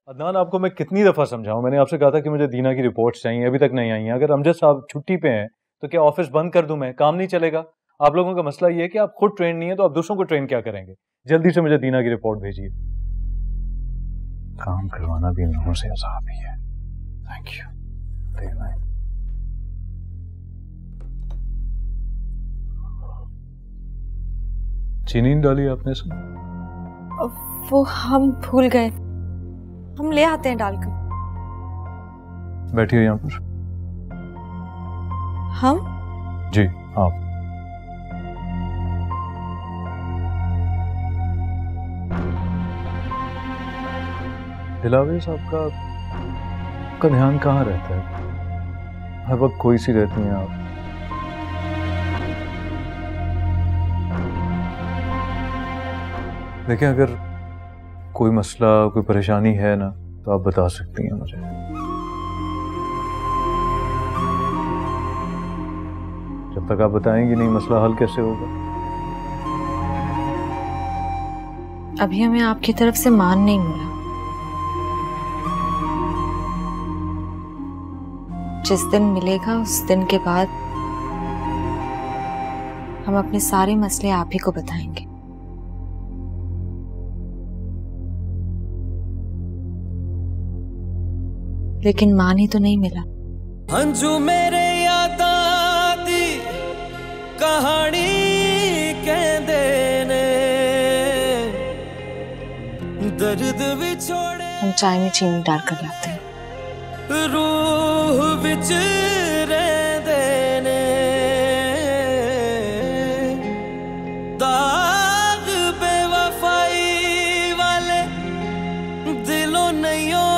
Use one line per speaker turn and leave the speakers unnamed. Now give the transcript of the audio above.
अदनान, आपको मैं कितनी दफ़ा समझाऊं? मैंने आपसे कहा था कि मुझे दीना की रिपोर्ट्स चाहिए, अभी तक नहीं आई हैं। अगर अमजद साहब छुट्टी पे हैं तो क्या ऑफिस बंद कर दूं? मैं काम नहीं चलेगा? आप लोगों का मसला ये है कि आप खुद ट्रेन नहीं है तो आप दूसरों को ट्रेन क्या करेंगे? जल्दी से मुझे दीना की रिपोर्ट भेजिए। काम करवाना भी इन लोगों से अज़ाब ही है। Thank you. चीनी डाली आपने इसमें?
वो हम भूल गए, हम ले आते हैं डालकर।
बैठिए यहाँ पर।
हम?
जी आप। दिलावे साहब का ध्यान कहाँ रहता है? हर वक्त कोई सी रहती हैं आप। देखिए, अगर कोई मसला, कोई परेशानी है ना, तो आप बता सकती हैं मुझे। जब तक आप बताएंगी नहीं, मसला हल कैसे होगा?
अभी हमें आपकी तरफ से मान नहीं मिला। जिस दिन मिलेगा उस दिन के बाद हम अपने सारे मसले आप ही को बताएंगे। लेकिन मान ही तो नहीं मिला।
हंजू मेरे याद आती कहानी कहंदे ने, दर्द भी छोड़े।
हम चाय में चीनी डालकर लाते हैं।
रूह विच रहंदे ने, दाग बेवफाई वाले दिलों नहीं